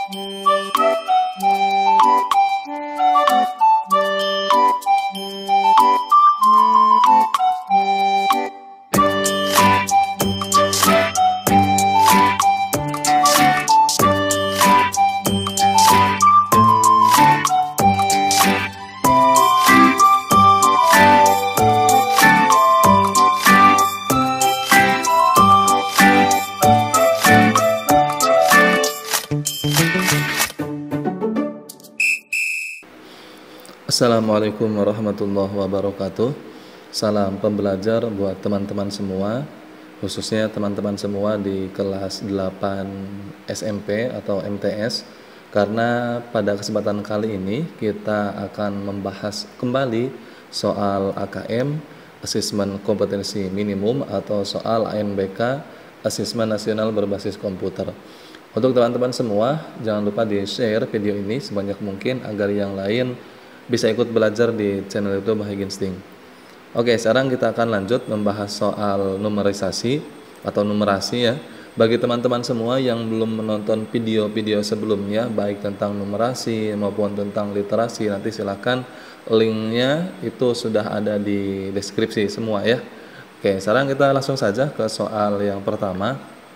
Assalamualaikum warahmatullahi wabarakatuh. Salam pembelajar buat teman-teman semua, khususnya teman-teman semua di kelas 8 SMP atau MTS. Karena pada kesempatan kali ini kita akan membahas kembali soal AKM, Asesmen Kompetensi Minimum, atau soal ANBK, Asesmen Nasional Berbasis Komputer. Untuk teman-teman semua, jangan lupa di-share video ini sebanyak mungkin agar yang lain bisa ikut belajar di channel YouTube Bahagia Insting. Oke, sekarang kita akan lanjut membahas soal numerisasi atau numerasi ya. Bagi teman-teman semua yang belum menonton video-video sebelumnya, baik tentang numerasi maupun tentang literasi, nanti silakan linknya itu sudah ada di deskripsi semua ya. Oke, sekarang kita langsung saja ke soal yang pertama.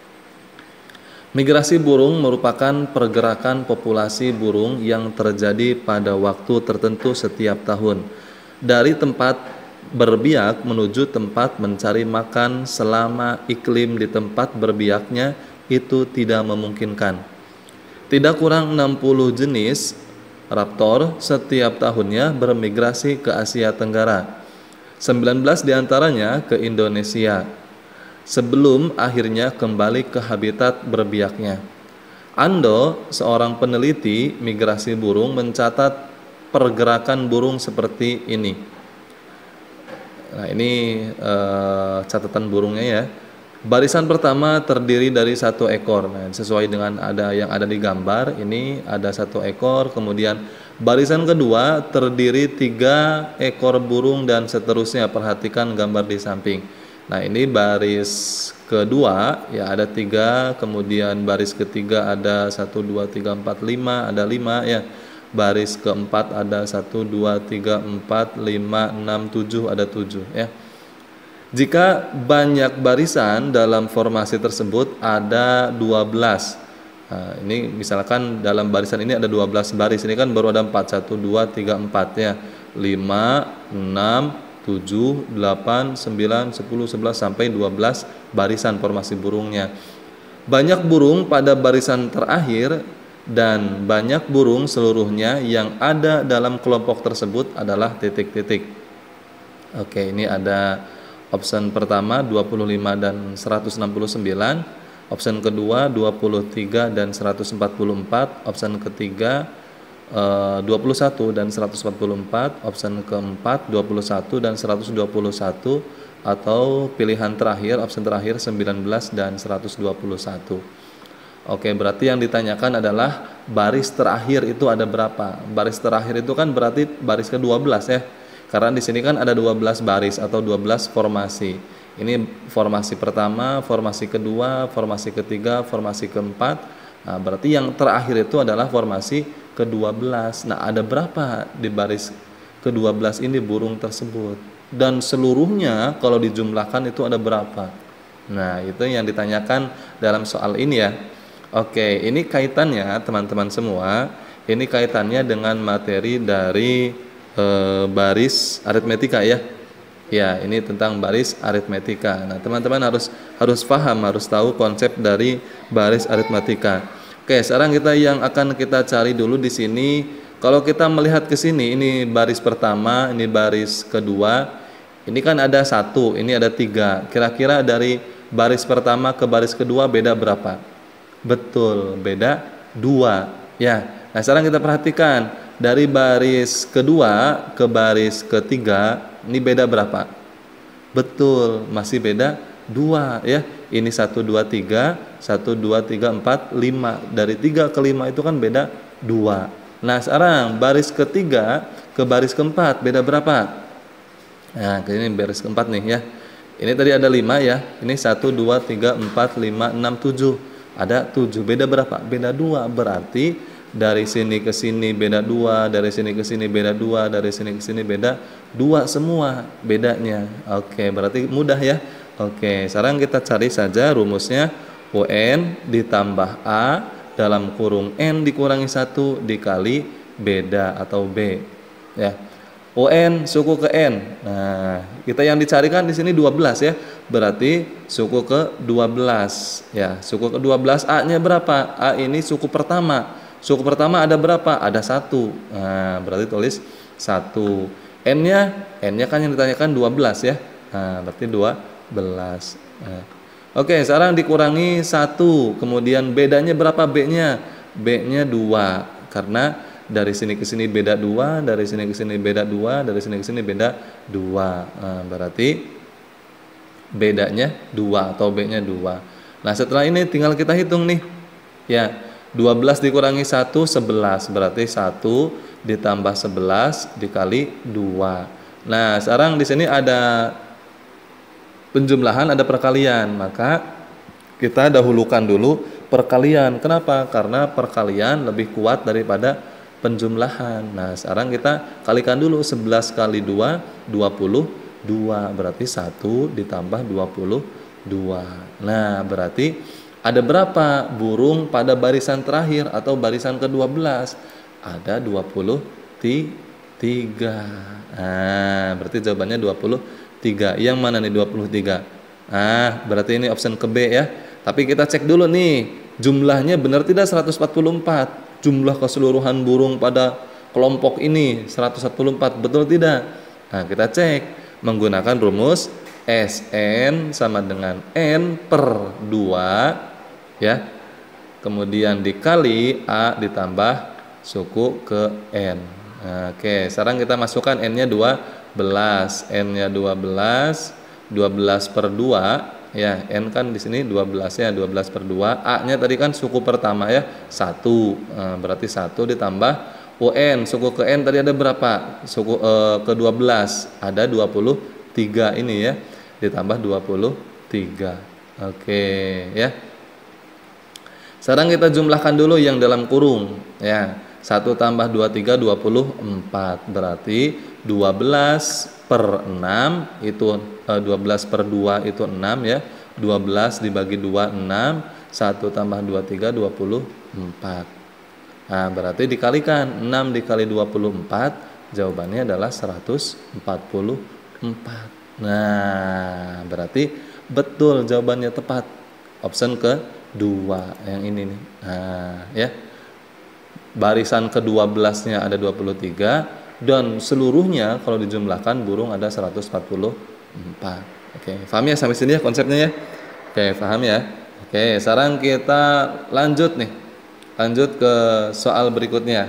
Migrasi burung merupakan pergerakan populasi burung yang terjadi pada waktu tertentu setiap tahun dari tempat berbiak menuju tempat mencari makan selama iklim di tempat berbiaknya itu tidak memungkinkan. Tidak kurang 60 jenis raptor setiap tahunnya bermigrasi ke Asia Tenggara. 19 diantaranya ke Indonesia, sebelum akhirnya kembali ke habitat berbiaknya. Ando, seorang peneliti migrasi burung, mencatat pergerakan burung seperti ini. Nah, ini catatan burungnya ya. Barisan pertama terdiri dari 1 ekor. Nah, sesuai dengan yang ada di gambar, ini ada 1 ekor. Kemudian barisan kedua terdiri 3 ekor burung dan seterusnya. Perhatikan gambar di samping. Nah, ini baris kedua ya, ada 3, kemudian baris ketiga ada 1, 2, 3, 4, 5, ada 5 ya. Baris keempat ada 1, 2, 3, 4, 5, 6, 7, ada 7 ya. Jika banyak barisan dalam formasi tersebut ada 12. Nah, ini misalkan dalam barisan ini ada 12 baris, ini kan baru ada 4, 1, 2, 3, 4 ya. 5, 6, 7, 8, 9, 10, 11 sampai 12 barisan formasi burungnya. Banyak burung pada barisan terakhir dan banyak burung seluruhnya yang ada dalam kelompok tersebut adalah titik-titik. Oke, ini ada option pertama 25 dan 169, option kedua 23 dan 144, option ketiga 21 dan 144, option keempat 21 dan 121, atau pilihan terakhir, option terakhir 19 dan 121. Oke, berarti yang ditanyakan adalah baris terakhir itu ada berapa? Baris terakhir itu kan berarti baris ke-12 ya. Karena di sini kan ada 12 baris atau 12 formasi. Ini formasi pertama, formasi kedua, formasi ketiga, formasi keempat. Nah, berarti yang terakhir itu adalah formasi ke-12. Nah, ada berapa di baris ke-12 ini burung tersebut? Dan seluruhnya kalau dijumlahkan itu ada berapa? Nah, itu yang ditanyakan dalam soal ini ya. Oke, ini kaitannya teman-teman semua. Ini kaitannya dengan materi dari baris aritmetika ya. Ya, ini tentang baris aritmetika. Nah, teman-teman harus paham, harus tahu konsep dari baris aritmetika. Oke, sekarang yang akan kita cari dulu di sini. Kalau kita melihat ke sini, ini baris pertama, ini baris kedua. Ini kan ada 1, ini ada 3. Kira-kira dari baris pertama ke baris kedua beda berapa? Betul, beda 2. Ya. Nah, sekarang kita perhatikan dari baris kedua ke baris ketiga, ini beda berapa? Betul, masih beda 2 ya. Ini 1, 2, 3, 1, 2, 3, 4, 5. Dari 3 ke 5 itu kan beda 2. Nah, sekarang baris ketiga ke baris keempat beda berapa? Nah, ini baris keempat nih ya. Ini tadi ada 5 ya. Ini 1, 2, 3, 4, 5, 6, 7. ada 7. Beda berapa? Beda 2. Berarti dari sini ke sini beda 2, dari sini ke sini beda 2, dari sini ke sini beda 2 semua bedanya. Oke, berarti mudah ya. Oke, sekarang kita cari saja rumusnya. UN ditambah A dalam kurung N dikurangi 1 dikali beda atau B. Ya. UN suku ke N. Nah, kita yang dicarikan di sini 12 ya. Berarti suku ke 12 ya. Suku ke 12 A-nya berapa? A ini suku pertama. Suku pertama ada berapa? Ada 1. Nah, berarti tulis 1. N-nya kan yang ditanyakan 12 ya. Nah, berarti 12. Nah. Oke, sekarang dikurangi 1. Kemudian bedanya berapa B-nya? B-nya 2. Karena dari sini ke sini beda 2, dari sini ke sini beda 2, dari sini ke sini beda 2. Nah, berarti bedanya 2 atau B-nya 2. Nah, setelah ini tinggal kita hitung nih. Ya, 12 dikurangi 1, 11. Berarti 1 ditambah 11 dikali 2. Nah, sekarang di sini ada penjumlahan, ada perkalian, maka kita dahulukan dulu perkalian. Kenapa? Karena perkalian lebih kuat daripada penjumlahan. Nah, sekarang kita kalikan dulu 11 kali 2, 22. Berarti 1 ditambah 22. Nah, berarti ada berapa burung pada barisan terakhir atau barisan ke-12? Ada 23. Nah, berarti jawabannya 23. Yang mana nih 23? Berarti ini option ke B ya. Tapi kita cek dulu nih, jumlahnya benar tidak 144? Jumlah keseluruhan burung pada kelompok ini 144, betul tidak? Nah, kita cek menggunakan rumus SN sama dengan N per 2 ya. Kemudian dikali A ditambah suku ke N. Oke, sekarang kita masukkan N-nya 12, N-nya 12, 12 per 2 ya, N kan di sini 12 ya, 12 per 2, A-nya tadi kan suku pertama ya, 1. Berarti 1 ditambah UN, suku ke N tadi ada berapa? Suku ke 12 ada 23 ini ya, ditambah 23. Oke ya. Sekarang kita jumlahkan dulu yang dalam kurung ya. 1 tambah 23 24. Berarti 12 per 6 itu 12 per 2 itu 6 ya. 12 dibagi 2 6. 1 tambah 23 24. Nah, berarti dikalikan 6 dikali 24, jawabannya adalah 144. Nah, berarti betul jawabannya tepat. Option ke-2 yang ini nih. Nah, ya. Barisan ke-12-nya ada 23 dan seluruhnya kalau dijumlahkan burung ada 144. Oke, paham ya sampai sini ya konsepnya ya? Oke, paham ya? Oke, sekarang kita lanjut nih. Lanjut ke soal berikutnya.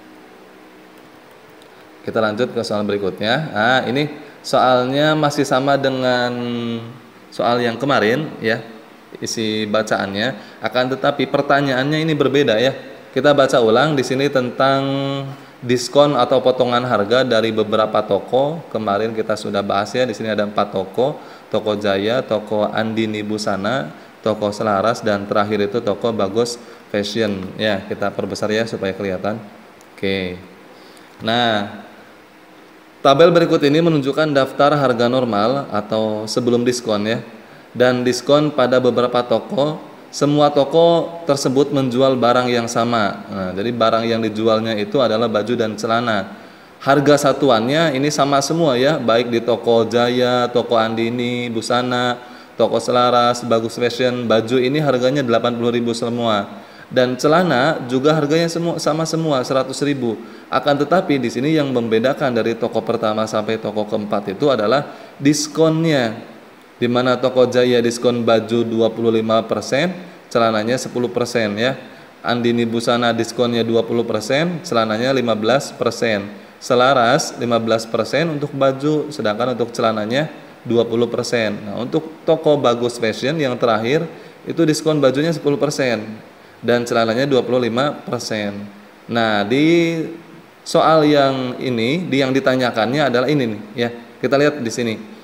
Kita lanjut ke soal berikutnya. Nah, ini soalnya masih sama dengan soal yang kemarin ya. Isi bacaannya, akan tetapi pertanyaannya ini berbeda ya. Kita baca ulang di sini tentang diskon atau potongan harga dari beberapa toko. Kemarin kita sudah bahas ya, di sini ada 4 toko, Toko Jaya, Toko Andini Busana, Toko Selaras, dan terakhir itu Toko Bagus Fashion. Ya, kita perbesar ya supaya kelihatan. Oke. Nah, tabel berikut ini menunjukkan daftar harga normal atau sebelum diskon ya, dan diskon pada beberapa toko. Semua toko tersebut menjual barang yang sama. Nah, jadi barang yang dijualnya itu adalah baju dan celana. Harga satuannya ini sama semua ya, baik di Toko Jaya, Toko Andini Busana, Toko Selaras, Bagus Fashion. Baju ini harganya 80.000 semua. Dan celana juga harganya sama semua 100.000. Akan tetapi di sini yang membedakan dari toko pertama sampai toko keempat itu adalah diskonnya. Di mana Toko Jaya diskon baju 25%, celananya 10% ya. Andini Busana diskonnya 20%, celananya 15%. Selaras 15% untuk baju, sedangkan untuk celananya 20%. Nah, untuk Toko Bagus Fashion yang terakhir itu diskon bajunya 10% dan celananya 25%. Nah, di soal yang ini, yang ditanyakannya adalah ini nih ya. Kita lihat di sini.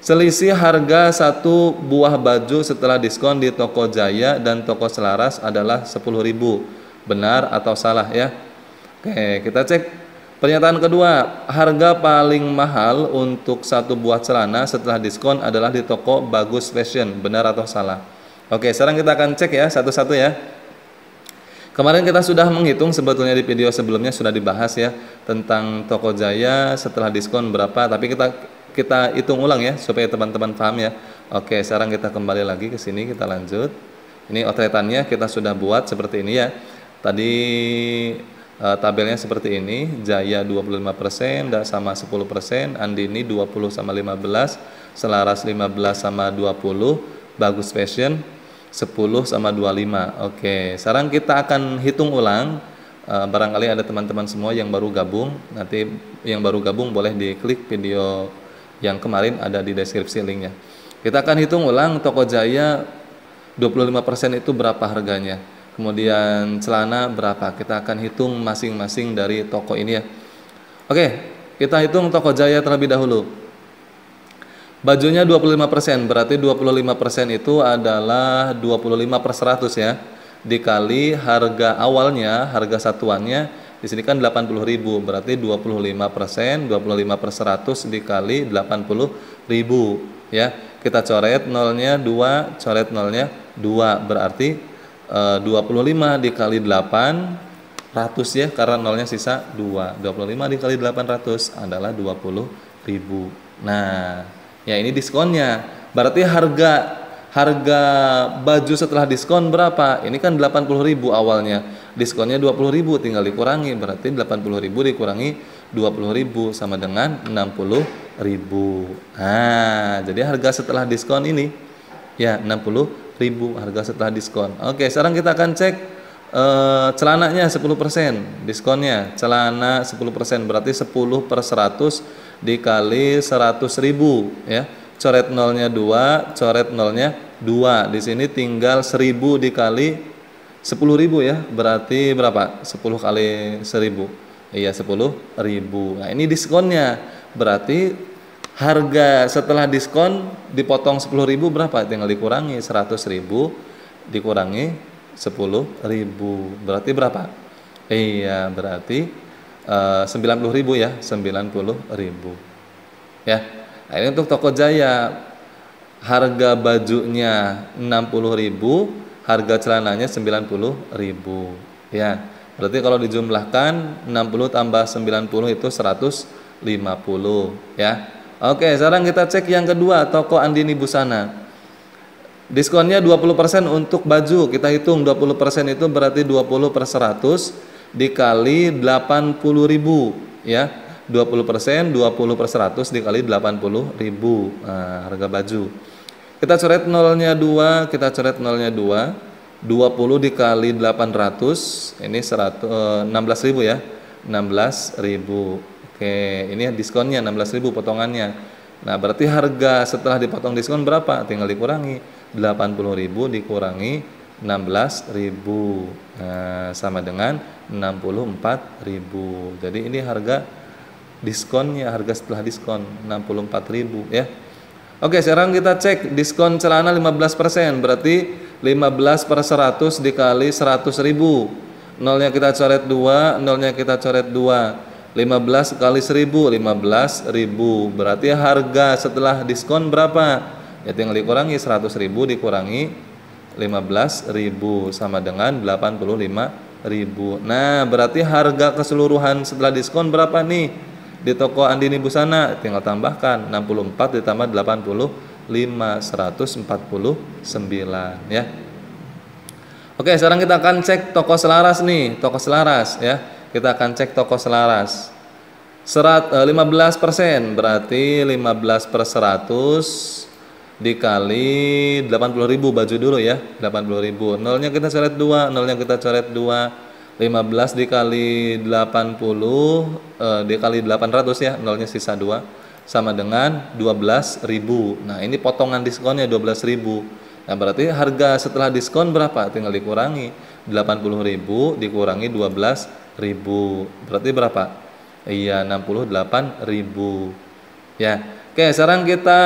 Selisih harga satu buah baju setelah diskon di toko Jaya dan toko Selaras adalah 10.000. Benar atau salah ya? Oke, kita cek pernyataan kedua. Harga paling mahal untuk satu buah celana setelah diskon adalah di toko Bagus Fashion. Benar atau salah? Oke, sekarang kita akan cek ya satu-satu ya. Kemarin kita sudah menghitung, sebetulnya di video sebelumnya sudah dibahas ya tentang toko Jaya setelah diskon berapa, tapi kita hitung ulang ya supaya teman-teman paham ya. Oke, sekarang kita kembali lagi ke sini, kita lanjut. Ini otretannya kita sudah buat seperti ini ya. Tadi tabelnya seperti ini, Jaya 25% sama 10%, Andini 20 sama 15, Selaras 15 sama 20, Bagus Fashion 10 sama 25. Oke, sekarang kita akan hitung ulang. Barangkali ada teman-teman semua yang baru gabung. Nanti yang baru gabung boleh diklik video yang kemarin, ada di deskripsi linknya. Kita akan hitung ulang toko Jaya 25% itu berapa harganya. Kemudian celana berapa. Kita akan hitung masing-masing dari toko ini ya. Oke, kita hitung toko Jaya terlebih dahulu. Bajunya 25%, berarti 25% itu adalah 25/100 ya. Dikali harga awalnya, harga satuannya di sini kan 80.000, berarti 25%, 25/100 dikali 80.000 ya. Kita coret nolnya 2, coret nolnya 2, berarti 25 dikali 800 ya, karena nolnya sisa 2. 25 dikali 800 adalah 20.000. Nah, ya ini diskonnya. Berarti harga baju setelah diskon berapa? Ini kan 80.000 awalnya. Diskonnya 20.000, tinggal dikurangi, berarti 80.000 dikurangi 20.000 sama dengan 60.000. Nah, jadi harga setelah diskon ini ya 60.000 harga setelah diskon. Oke, sekarang kita akan cek celananya 10% diskonnya. Celana 10% berarti 10/100 dikali 100.000 ya. Coret nolnya 2, coret nolnya 2. Di sini tinggal 1.000 dikali 10.000 ya. Berarti berapa? 10 kali 1.000. Iya, 10.000. Nah, ini diskonnya. Berarti harga setelah diskon dipotong 10.000 berapa? Tinggal dikurangi 100.000 dikurangi 10.000. Berarti berapa? Iya, berarti 90.000 ya, 90.000. Ya. Nah, ini untuk toko Jaya. Harga bajunya 60.000, harga celananya 90.000. Ya. Berarti kalau dijumlahkan 60 tambah 90 itu 150 ya. Oke, sekarang kita cek yang kedua, toko Andini Busana. Diskonnya 20% untuk baju. Kita hitung 20% itu berarti 20/100 dikali 80.000 ya. 20%, 20/100 dikali 80.000. Nah, harga baju. Kita coret nolnya 2, kita coret nolnya 2. 20 dikali 800, ini 16.000 ya. 16.000. Oke, ini diskonnya 16.000 potongannya. Nah, berarti harga setelah dipotong diskon berapa? Tinggal dikurangi 80.000 dikurangi 16.000. Nah, sama dengan 64.000. Jadi ini harga diskonnya, harga setelah diskon 64.000 ya. Oke, sekarang kita cek diskon celana 15%, berarti 15/100 dikali 100.000. Nolnya kita coret 2, nolnya kita coret 2. 15 kali 1.000, 15.000. Berarti harga setelah diskon berapa? Ya tinggal dikurangi 100.000 dikurangi 15.000 sama dengan 85.000. Nah, berarti harga keseluruhan setelah diskon berapa nih? Di toko Andini Busana tinggal tambahkan 64 ditambah 85, 149 ya. Oke, sekarang kita akan cek toko Selaras nih, toko Selaras ya. Kita akan cek toko Selaras. 15% berarti 15/100 dikali 80.000 baju dulu ya, 80.000. Nolnya kita coret 2, nolnya kita coret 2. 15 dikali 80 dikali 800 ya, nolnya sisa 2 sama dengan 12.000. Nah, ini potongan diskonnya 12.000. Nah, berarti harga setelah diskon berapa? Tinggal dikurangi 80.000 dikurangi 12.000. Berarti berapa? Iya, 68.000. Ya. Oke, sekarang kita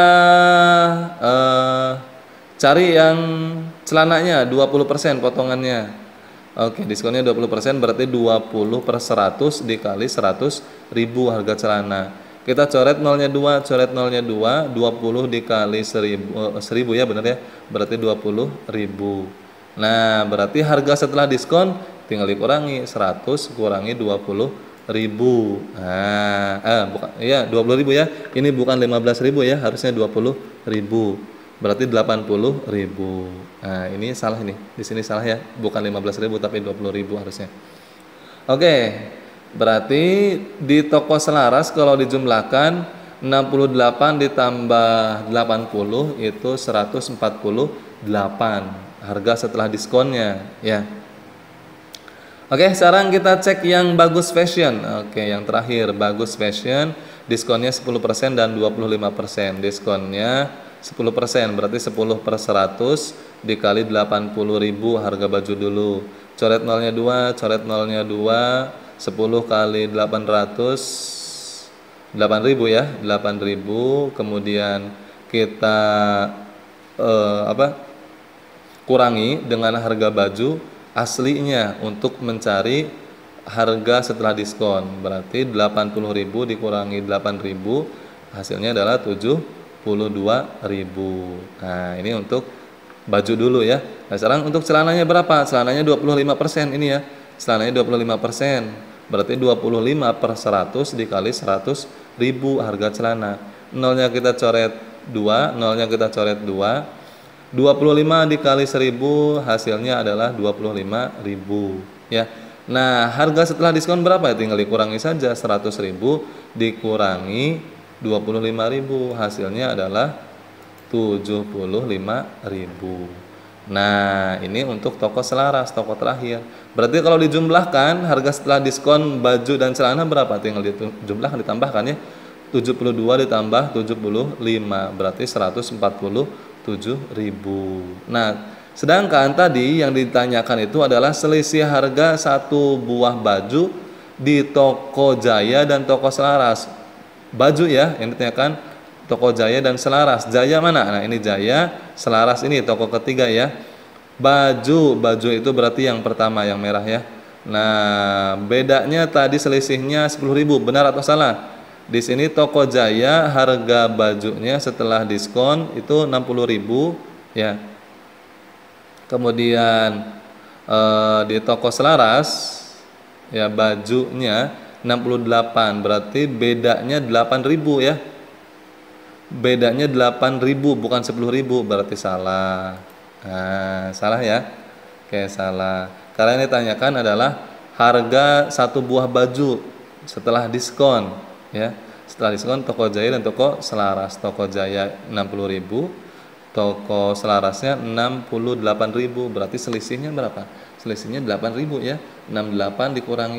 cari yang celananya 20% potongannya. Oke, diskonnya 20%, berarti 20 per 100 dikali 100.000 harga celana. Kita coret nolnya 2, coret nolnya 2, 20 dikali 1000 ya, benar ya, berarti 20.000. Nah, berarti harga setelah diskon tinggal dikurangi 100 kurangi 20.000. Nah, bukan, ya 20.000 ya. Ini bukan 15.000 ya, harusnya 20.000. Berarti 80.000. Nah, ini salah ini. Di sini salah ya, bukan 15.000 tapi 20.000 harusnya. Oke. Berarti di toko selaras kalau dijumlahkan 68 ditambah 80 itu 148 harga setelah diskonnya ya. Oke, sekarang kita cek yang Bagus Fashion. Oke, yang terakhir Bagus Fashion, diskonnya 10% dan 25%. Diskonnya 10%, berarti 10 per 100 dikali 80.000 harga baju dulu. Coret nolnya 2, coret nolnya 2, 10 kali 800, 8.000 ya, 8.000. Kemudian kita kurangi dengan harga baju aslinya untuk mencari harga setelah diskon. Berarti 80.000 dikurangi 8.000, hasilnya adalah 72.000. Nah, ini untuk baju dulu ya. Nah, sekarang untuk celananya berapa? Celananya 25% ini ya. Celananya 25%. Berarti 25 per 100 dikali 100.000 harga celana. Nolnya kita coret 2, nolnya kita coret 2. 25 dikali 1000 hasilnya adalah 25.000 ya. Nah, harga setelah diskon berapa? Tinggal dikurangi saja, 100.000 dikurangi 25.000 hasilnya adalah 75.000. Nah, ini untuk toko selaras, toko terakhir. Berarti kalau dijumlahkan harga setelah diskon baju dan celana berapa? Tinggal dijumlahkan, ditambahkan ya. 72 ditambah 75 berarti 147.000. Nah, sedangkan tadi yang ditanyakan itu adalah selisih harga satu buah baju di toko Jaya dan toko selaras. Baju ya yang ditanyakan, toko Jaya dan selaras. Jaya mana? Nah, ini Jaya, selaras ini toko ketiga ya. Baju itu berarti yang pertama yang merah ya. Nah, bedanya tadi selisihnya 10.000, benar atau salah? Di sini toko Jaya harga bajunya setelah diskon itu 60.000 ya. Kemudian di toko selaras ya bajunya 68, berarti bedanya 8.000 ya. Bedanya 8.000 bukan 10.000, berarti salah. Nah, salah ya. Oke, salah. Karena ini ditanyakan adalah harga satu buah baju setelah diskon ya. Setelah diskon toko Jaya dan toko selaras. Toko Jaya 60.000, toko selarasnya 68.000. Berarti selisihnya berapa? Selisihnya 8.000 ya. 68 dikurangi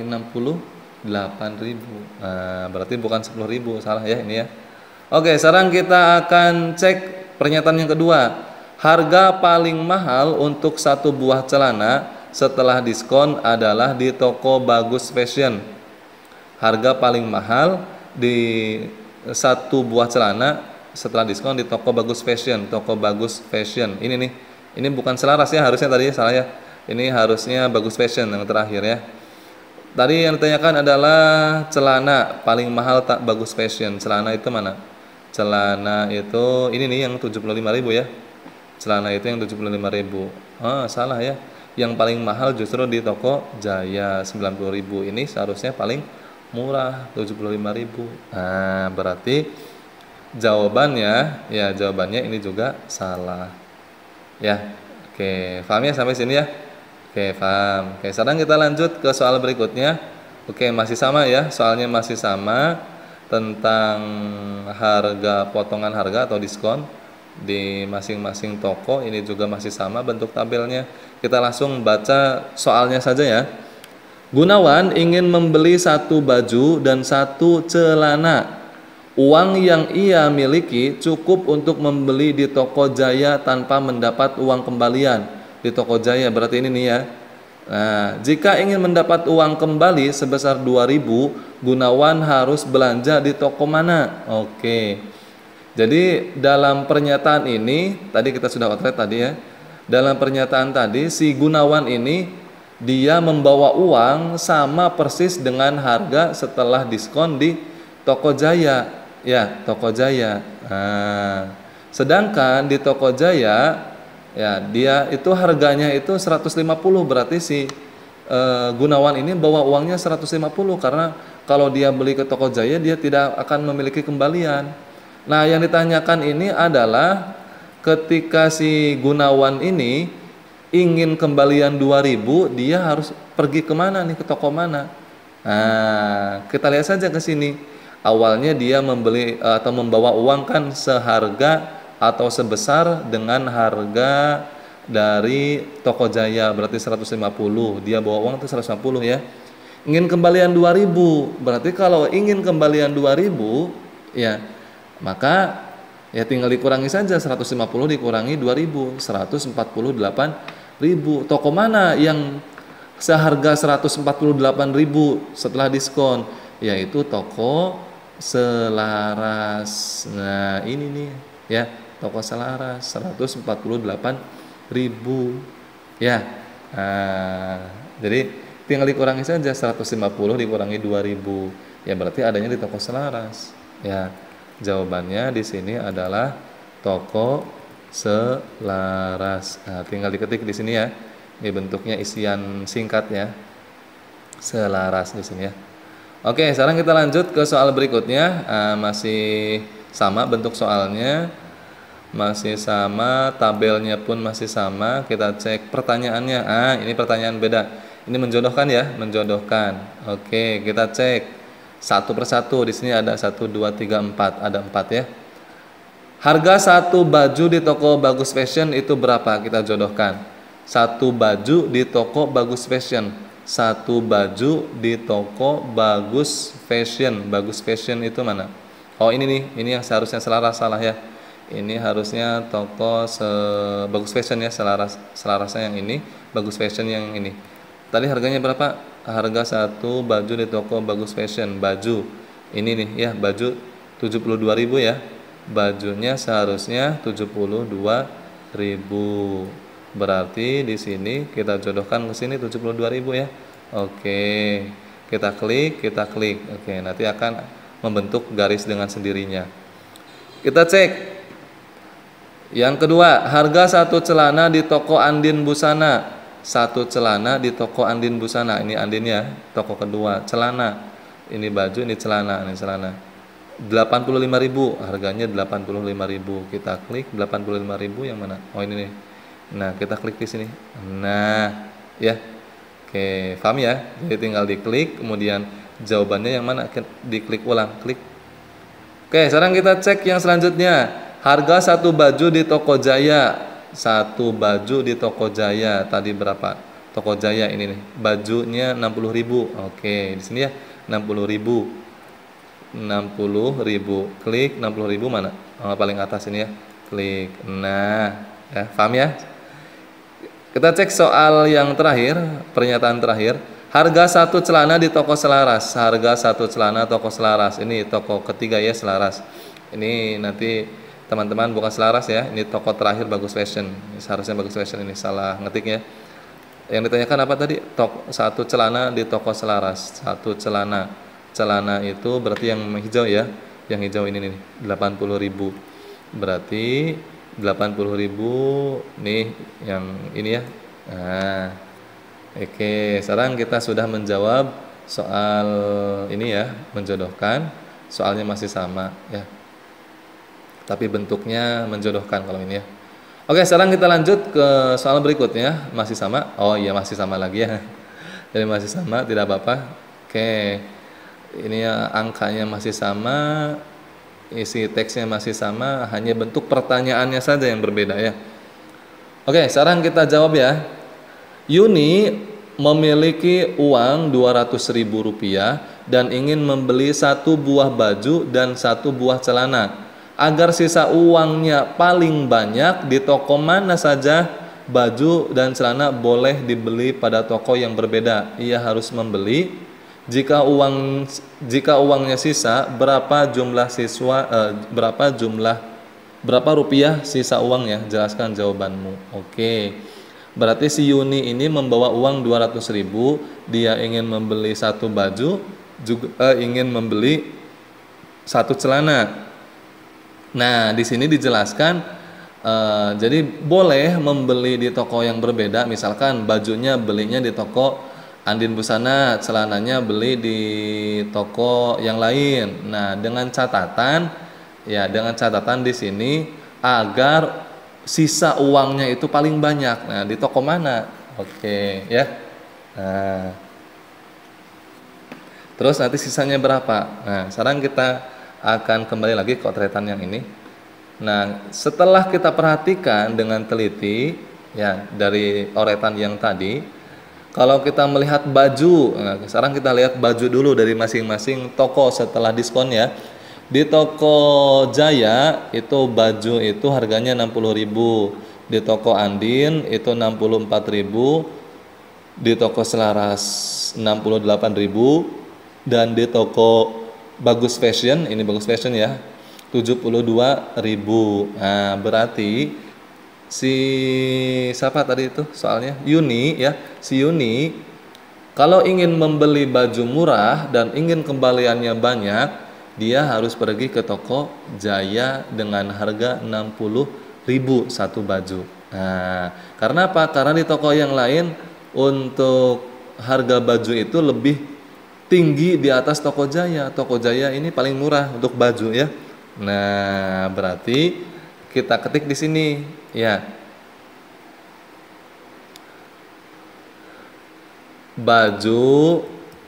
68.000. Nah, berarti bukan 10.000, salah ya ini ya. Oke, sekarang kita akan cek pernyataan yang kedua. Harga paling mahal untuk satu buah celana setelah diskon adalah di toko Bagus Fashion. Harga paling mahal di satu buah celana setelah diskon di toko Bagus Fashion. Toko Bagus Fashion. Ini nih. Ini bukan selaras ya, harusnya tadi salah ya. Ini harusnya Bagus Fashion yang terakhir ya. Tadi yang ditanyakan adalah celana paling mahal tak Bagus Fashion. Celana itu mana? Celana itu ini nih yang 75.000 ya. Celana itu yang 75.000. Salah ya. Yang paling mahal justru di toko Jaya 90.000. Ini seharusnya paling murah 75.000. Nah, berarti jawabannya ini juga salah. Ya. Oke, paham ya sampai sini ya? Oke, paham. Oke, sekarang kita lanjut ke soal berikutnya. Oke, masih sama ya. Soalnya masih sama tentang harga, potongan harga atau diskon di masing-masing toko. Ini juga masih sama bentuk tabelnya. Kita langsung baca soalnya saja ya. Gunawan ingin membeli satu baju dan satu celana. Uang yang ia miliki cukup untuk membeli di toko Jaya tanpa mendapat uang kembalian. Di toko Jaya berarti ini nih ya. Nah, jika ingin mendapat uang kembali sebesar 2.000, Gunawan harus belanja di toko mana? Oke. Jadi dalam pernyataan ini, tadi kita sudah otret tadi ya. Dalam pernyataan tadi si Gunawan ini dia membawa uang sama persis dengan harga setelah diskon di Toko Jaya, ya, Toko Jaya. Nah, sedangkan di Toko Jaya ya dia itu harganya itu 150, berarti si Gunawan ini bawa uangnya 150 karena kalau dia beli ke Toko Jaya dia tidak akan memiliki kembalian. Nah, yang ditanyakan ini adalah ketika si Gunawan ini ingin kembalian 2000, dia harus pergi kemana nih, ke toko mana? Nah, kita lihat saja ke sini. Awalnya dia membeli atau membawa uang kan seharga atau sebesar dengan harga dari Toko Jaya, berarti 150. Dia bawa uang itu 150 ya. Ingin kembalian 2000, berarti kalau ingin kembalian 2000 ya maka ya tinggal dikurangi saja 150 dikurangi 2000, 148.000. Toko mana yang seharga 148.000 setelah diskon? Yaitu Toko Selaras. Nah, ini nih ya, Toko Selaras 148.000 ya. Nah, jadi tinggal dikurangi saja 150 dikurangi 2000. Ya berarti adanya di Toko Selaras. Ya. Jawabannya di sini adalah Toko Selaras. Nah, tinggal diketik di sini ya. Ini bentuknya isian singkat ya. Selaras di sini ya. Oke, sekarang kita lanjut ke soal berikutnya. Masih sama bentuk soalnya, masih sama, tabelnya pun masih sama. Kita cek pertanyaannya. Ini pertanyaan beda. Ini menjodohkan ya, menjodohkan. Oke, kita cek satu persatu. Di sini ada 1, 2, 3, 4, ada 4 ya. Harga satu baju di toko Bagus Fashion itu berapa? Kita jodohkan. Satu baju di toko Bagus Fashion. Satu baju di toko Bagus Fashion. Bagus Fashion itu mana? Oh ini nih, ini yang seharusnya selaras, salah ya. Ini harusnya toko Bagus Fashion ya, selarasnya yang ini, Bagus Fashion yang ini. Tadi harganya berapa? Harga satu baju di toko Bagus Fashion. Baju ini nih ya, baju 72.000 ya. Bajunya seharusnya 72.000. Berarti di sini kita jodohkan ke sini 72.000 ya. Oke. Kita klik. Oke, nanti akan membentuk garis dengan sendirinya. Kita cek. Yang kedua, harga satu celana di toko Andin Busana. Satu celana di toko Andin Busana. Ini Andin ya, toko kedua. Celana. Ini baju, ini celana, 85.000, harganya 85.000. Kita klik 85.000 yang mana? Oh ini nih. Nah, kita klik di sini. Nah, ya. Oke, paham ya? Jadi tinggal diklik, kemudian jawabannya yang mana? Diklik ulang, klik. Oke, sekarang kita cek yang selanjutnya. Harga satu baju di Toko Jaya. Satu baju di Toko Jaya tadi berapa? Toko Jaya ini nih, bajunya 60.000. Oke, di sini ya 60.000. 60.000. Klik 60.000 mana? Paling atas ini ya. Klik. Nah, ya, paham ya? Kita cek soal yang terakhir, pernyataan terakhir. Harga satu celana di Toko Selaras. Harga satu celana Toko Selaras. Ini toko ketiga ya, Selaras. Ini nanti teman-teman bukan Selaras ya, ini toko terakhir Bagus Fashion. Ini seharusnya Bagus Fashion, ini salah ngetik ya. Yang ditanyakan apa tadi? Satu celana di Toko Selaras. Satu celana. Celana itu berarti yang hijau ya. Yang hijau ini nih 80.000. Berarti 80.000 nih yang ini ya. Nah, oke, sekarang kita sudah menjawab soal ini ya, menjodohkan. Soalnya masih sama ya, tapi bentuknya menjodohkan kalau ini ya. Oke, sekarang kita lanjut ke soal berikutnya. Masih sama? Oh iya, masih sama lagi ya. Jadi masih sama, tidak apa-apa. Oke, ini ya, angkanya masih sama, isi teksnya masih sama, hanya bentuk pertanyaannya saja yang berbeda ya. Oke, sekarang kita jawab ya. Yuni memiliki uang Rp200.000 dan ingin membeli satu buah baju dan satu buah celana. Agar sisa uangnya paling banyak, di toko mana saja baju dan celana boleh dibeli pada toko yang berbeda. Ia harus membeli Jika uangnya sisa, berapa rupiah sisa uangnya? Jelaskan jawabanmu. Oke. Berarti si Yuni ini membawa uang 200.000, dia ingin membeli satu baju, juga ingin membeli satu celana. Nah, di sini dijelaskan, jadi boleh membeli di toko yang berbeda. Misalkan bajunya belinya di toko Andin Busana, celananya beli di toko yang lain. Nah, dengan catatan di sini agar sisa uangnya itu paling banyak. Nah, di toko mana? Oke, ya. Nah, terus nanti sisanya berapa? Nah, sekarang kita akan kembali lagi ke otretan yang ini. Nah, setelah kita perhatikan dengan teliti ya dari oretan yang tadi, kalau kita melihat baju, nah, sekarang kita lihat baju dulu dari masing-masing toko setelah diskon ya. Di toko Jaya itu baju itu harganya 60.000, di toko Andin itu 64.000, di toko Selaras 68.000, dan di toko Bagus Fashion, ini Bagus Fashion ya, 72.000. Nah, berarti si siapa tadi itu soalnya? Yuni ya. Si Yuni kalau ingin membeli baju murah dan ingin kembaliannya banyak, dia harus pergi ke toko Jaya dengan harga 60.000 satu baju. Nah, karena apa? Karena di toko yang lain untuk harga baju itu lebih tinggi di atas toko Jaya. Toko Jaya ini paling murah untuk baju ya. Nah, berarti kita ketik di sini ya. Baju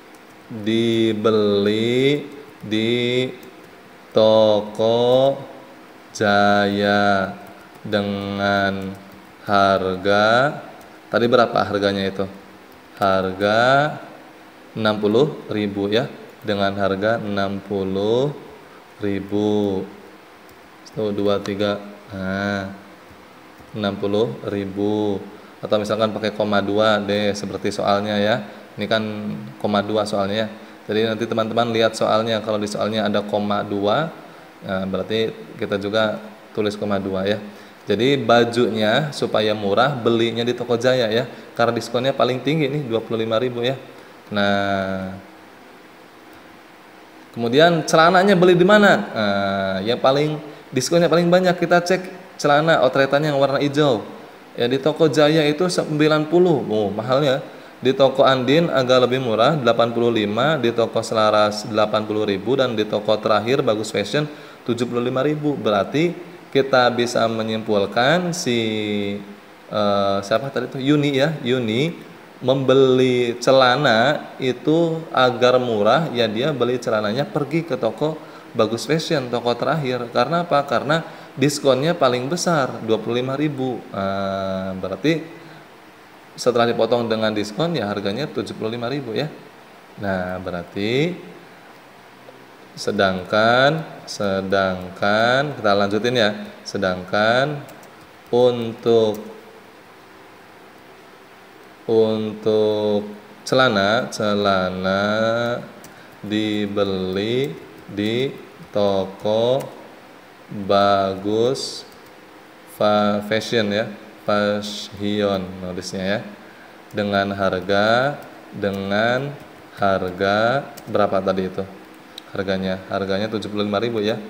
dibeli di toko Jaya dengan harga tadi berapa harganya itu? Harga 60.000 ya, dengan harga 60.000. 1 2 3. Nah, 60.000. Atau misalkan pakai koma 2 deh seperti soalnya ya. Ini kan koma 2 soalnya. Jadi nanti teman-teman lihat soalnya, kalau di soalnya ada koma 2, nah berarti kita juga tulis koma 2 ya. Jadi bajunya supaya murah belinya di toko Jaya ya, karena diskonnya paling tinggi nih 25.000 ya. Nah, kemudian celananya beli di mana? Nah, yang paling diskonnya paling banyak kita cek celana outretannya yang warna hijau. Ya di toko Jaya itu 90. Oh, mahalnya. Di toko Andin agak lebih murah 85, di toko Selaras 80.000, dan di toko terakhir Bagus Fashion 75.000. Berarti kita bisa menyimpulkan si siapa tadi itu Yuni ya, Yuni membeli celana itu agar murah ya, dia beli celananya pergi ke toko Bagus Fashion, toko terakhir. Karena apa? Karena diskonnya paling besar 25.000. Nah, berarti setelah dipotong dengan diskon ya harganya 75.000 ya. Nah, berarti sedangkan kita lanjutin ya. Sedangkan untuk celana dibeli di toko Bagus Fashion ya, Fashion nulisnya ya, dengan harga berapa tadi itu harganya 75.000 ya,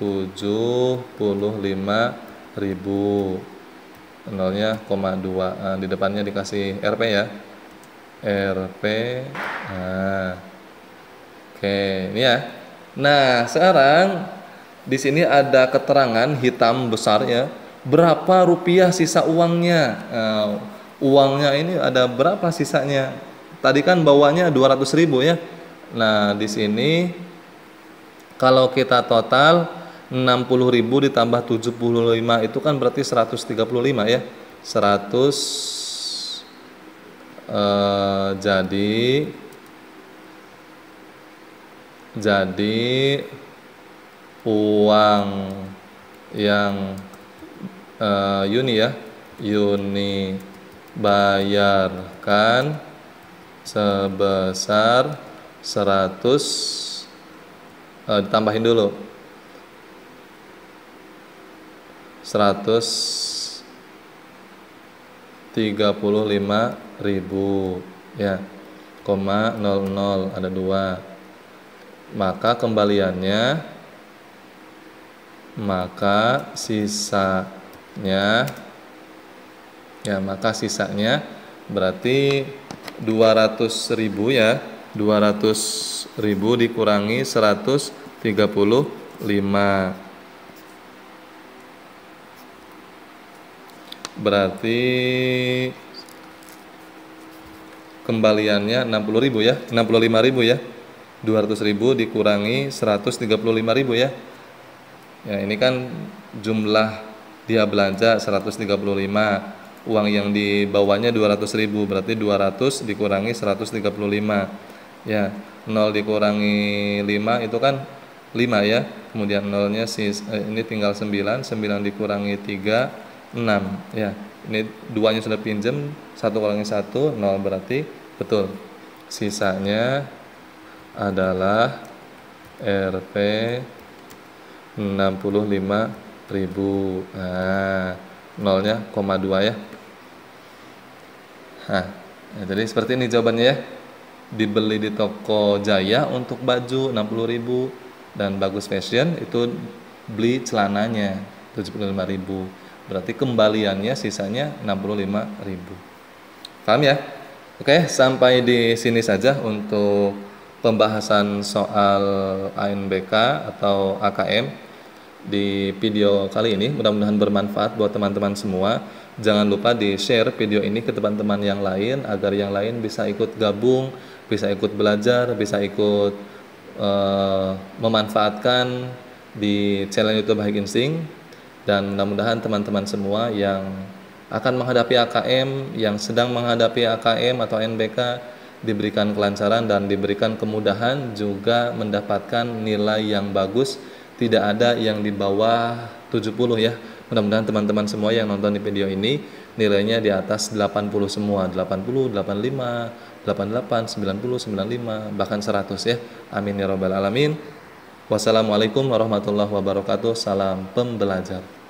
75.000, nolnya koma 2. Nah, di depannya dikasih RP ya, RP. Nah, oke ini ya. Nah, sekarang di sini ada keterangan hitam besar ya, berapa rupiah sisa uangnya. Nah, uangnya ini ada berapa sisanya? Tadi kan bawanya 200.000 ya. Nah, di sini kalau kita total 60.000 ditambah 75 itu kan berarti 135 ya. 100 jadi uang yang Yuni bayarkan sebesar 100 ditambahin dulu 135.000 ya, koma 00 ada 2. Maka kembaliannya, maka sisanya ya, maka sisanya berarti 200.000 ya. 200.000 dikurangi 135, berarti kembaliannya 60.000 ya, 65.000 ya. 200.000 dikurangi 135.000 ya. Ya, ini kan jumlah dia belanja 135, uang yang dibawanya 200.000, berarti 200 dikurangi 135 ya. 0 dikurangi 5 itu kan 5 ya. Kemudian nolnya ini tinggal 9 dikurangi 3 6 ya. Ini duanya sudah pinjam, 1 kurangi 1 0, berarti betul sisanya adalah Rp 65.000. Nah, nolnya koma 2 ya. Nah, jadi seperti ini jawabannya ya. Dibeli di toko Jaya untuk baju 60.000, dan Bagus Fashion itu beli celananya 75.000. Berarti kembaliannya sisanya 65.000. Paham ya? Oke, sampai di sini saja untuk pembahasan soal ANBK atau AKM di video kali ini. Mudah-mudahan bermanfaat buat teman-teman semua. Jangan lupa di-share video ini ke teman-teman yang lain agar yang lain bisa ikut gabung, bisa ikut belajar, bisa ikut memanfaatkan di channel YouTube Baik Insting. Dan mudah-mudahan teman-teman semua yang akan menghadapi AKM, yang sedang menghadapi AKM atau NBK diberikan kelancaran dan diberikan kemudahan, juga mendapatkan nilai yang bagus, tidak ada yang di bawah 70 ya. Mudah-mudahan teman-teman semua yang nonton di video ini nilainya di atas 80 semua, 80, 85, 88, 90, 95, bahkan 100 ya. Amin ya rabbal alamin. Wassalamualaikum warahmatullahi wabarakatuh. Salam pembelajar.